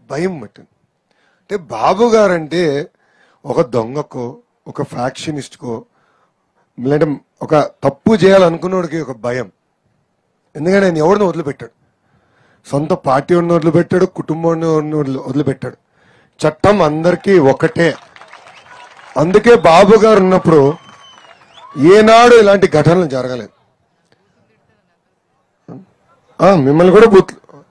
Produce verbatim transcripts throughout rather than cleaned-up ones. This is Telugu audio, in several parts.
భయం పట్టింది. అంటే బాబు గారంటే ఒక దొంగకో ఒక ఫ్యాక్షనిస్ట్కో లేదంటే ఒక తప్పు చేయాలనుకున్నోడికి ఒక భయం. ఎందుకంటే ఆయన ఎవరిని వదిలిపెట్టాడు, సొంత పార్టీ ఉన్న వదిలిపెట్టాడు, కుటుంబాన్ని వదిలిపెట్టాడు. చట్టం అందరికీ ఒకటే. అందుకే బాబు గారు ఉన్నప్పుడు ఏనాడు ఇలాంటి ఘటనలు జరగలేదు. మిమ్మల్ని కూడా బూత్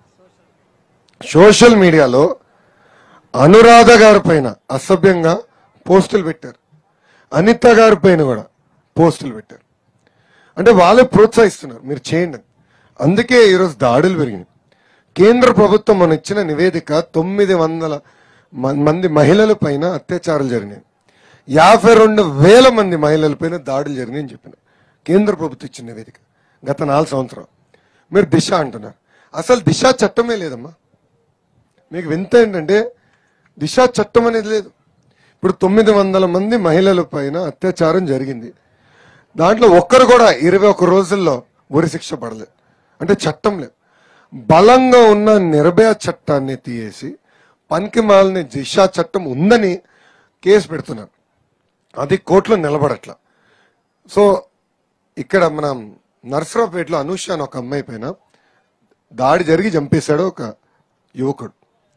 సోషల్ మీడియాలో అనురాధ గారి పైన అసభ్యంగా పోస్టులు పెట్టారు, అనిత గారి పైన కూడా పోస్టులు పెట్టారు. అంటే వాళ్ళే ప్రోత్సహిస్తున్నారు మీరు చేయండి. అందుకే ఈరోజు దాడులు పెరిగినాయి. కేంద్ర ప్రభుత్వం మన ఇచ్చిన నివేదిక తొమ్మిది వందల మంది మహిళల పైన అత్యాచారాలు జరిగినాయి, యాభై రెండు వేల మంది మహిళల పైన దాడులు జరిగినాయని చెప్పిన కేంద్ర ప్రభుత్వం ఇచ్చిన నివేదిక గత నాలుగు సంవత్సరాలు. మీరు దిశ అంటున్నారు, అసలు దిశ చట్టమే లేదమ్మా. మీకు వింత ఏంటంటే దిశ చట్టం అనేది లేదు. ఇప్పుడు తొమ్మిది వందల మంది మహిళల పైన అత్యాచారం జరిగింది, దాంట్లో ఒక్కరు కూడా ఇరవై ఒక్క రోజుల్లో ఉరి శిక్ష పడలేదు. అంటే చట్టం లేదు. బలంగా ఉన్న నిర్భయ చట్టాన్ని తీసేసి పనికిమాలిన దిశ చట్టం ఉందని కేసు పెడుతున్నారు, అది కోర్టులో నిలబడట్లా. సో ఇక్కడ మనం నర్సరావుపేటలో అనూష అని ఒక అమ్మాయి పైన దాడి జరిగి చంపేశాడు ఒక యువకుడు.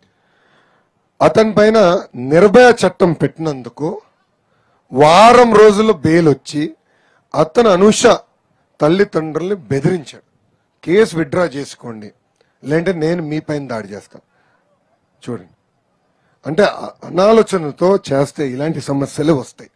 అతని పైన నిర్భయ చట్టం పెట్టినందుకు వారం రోజుల్లో బెయిల్ వచ్చి అతను అనూష తల్లిదండ్రుల్ని బెదిరించాడు, కేసు విత్డ్రా చేసుకోండి లేదంటే నేను మీ పైన దాడి చేస్తాను. చూడండి, అంటే అనాలోచనతో చేస్తే ఇలాంటి సమస్యలే వస్తాయి.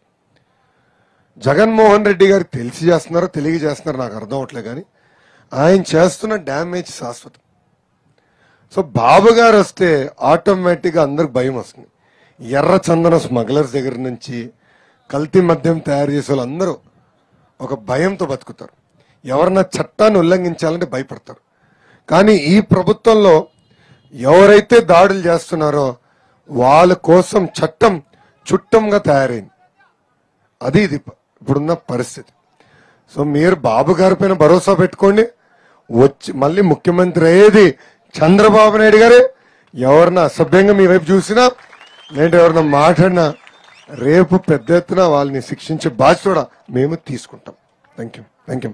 జగన్మోహన్ రెడ్డి గారికి తెలిసి చేస్తున్నారో తెలియ చేస్తున్నారో నాకు అర్థం అవట్లేదు, కానీ ఆయన చేస్తున్న డ్యామేజ్ శాశ్వతం. సో బాబు గారు వస్తే ఆటోమేటిక్గా అందరికి భయం వస్తుంది. ఎర్ర చందన స్మగ్లర్స్ దగ్గర నుంచి కల్తీ మద్యం తయారు చేసే వాళ్ళందరూ ఒక భయంతో బతుకుతారు. ఎవరన్నా చట్టాన్ని ఉల్లంఘించాలంటే భయపడతారు. కానీ ఈ ప్రభుత్వంలో ఎవరైతే దాడులు చేస్తున్నారో వాళ్ళ కోసం చట్టం చుట్టంగా తయారైంది. అది ఇది ఇప్పుడున్న పరిస్థితి. సో మీరు బాబు గారి పైన భరోసా పెట్టుకోండి. వచ్చి మళ్ళీ ముఖ్యమంత్రి అయ్యేది చంద్రబాబు నాయుడు గారే. ఎవరన్నా అసభ్యంగా మీ వైపు చూసినా లేదంటే ఎవరన్నా మాట్లాడినా రేపు పెద్ద ఎత్తున వాళ్ళని శిక్షించే బాధ్యత కూడా మేము తీసుకుంటాం. థ్యాంక్ యూ థ్యాంక్ యూ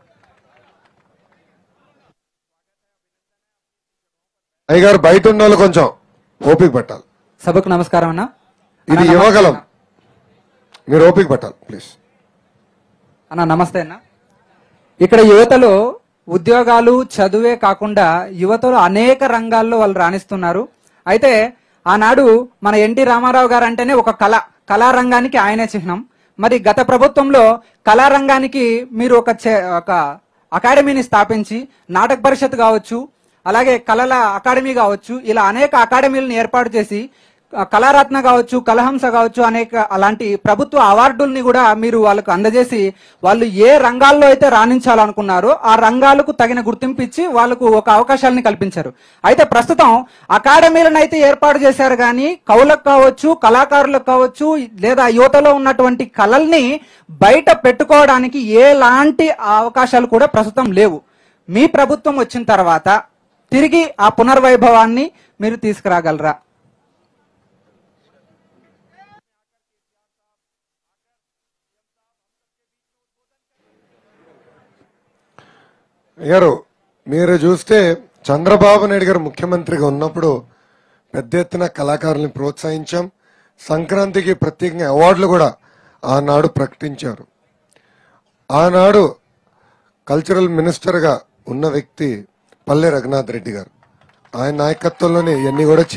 అయ్య గారు. బయట ఉన్న వాళ్ళు కొంచెం ఓపిక పట్టాలి. సభకు నమస్కారం అన్న. ఇది ఇవ్వగలం, మీరు ఓపిక పట్టాలి ప్లీజ్ అన్న. నమస్తే అన్న. ఇక్కడ యువతలో ఉద్యోగాలు చదువే కాకుండా యువతలో అనేక రంగాల్లో వాళ్ళు రాణిస్తున్నారు. అయితే ఆనాడు మన ఎన్టీ రామారావు గారు అంటేనే ఒక కళ, కళారంగానికి ఆయనే చిహ్నం. మరి గత ప్రభుత్వంలో కళారంగానికి మీరు ఒక ఒక అకాడమీని స్థాపించి నాటక పరిషత్ కావచ్చు, అలాగే కళల అకాడమీ కావచ్చు, ఇలా అనేక అకాడమీలను ఏర్పాటు చేసి కళారత్న కావచ్చు, కళహంస కావచ్చు, అనేక అలాంటి ప్రభుత్వ అవార్డుల్ని కూడా మీరు వాళ్ళకు అందజేసి వాళ్ళు ఏ రంగాల్లో అయితే రాణించాలనుకున్నారో ఆ రంగాలకు తగిన గుర్తింపు ఇచ్చి వాళ్ళకు ఒక అవకాశాలని కల్పించారు. అయితే ప్రస్తుతం అకాడమీలను అయితే ఏర్పాటు చేశారు, కానీ కవులకు కావచ్చు, కళాకారులకు కావచ్చు, లేదా యువతలో ఉన్నటువంటి కళల్ని బయట పెట్టుకోవడానికి ఎలాంటి అవకాశాలు కూడా ప్రస్తుతం లేవు. మీ ప్రభుత్వం వచ్చిన తర్వాత తిరిగి ఆ పునర్వైభవాన్ని మీరు తీసుకురాగలరా? గారు మీరు చూస్తే చంద్రబాబు నాయుడు గారు ముఖ్యమంత్రిగా ఉన్నప్పుడు పెద్ద ఎత్తున కళాకారుల్ని ప్రోత్సహించాం. సంక్రాంతికి ప్రత్యేకంగా అవార్డులు కూడా ఆనాడు ప్రకటించారు. ఆనాడు కల్చరల్ మినిస్టర్గా ఉన్న వ్యక్తి పల్లె రఘునాథ్ రెడ్డి గారు, ఆయన నాయకత్వంలోనే ఇవన్నీ కూడా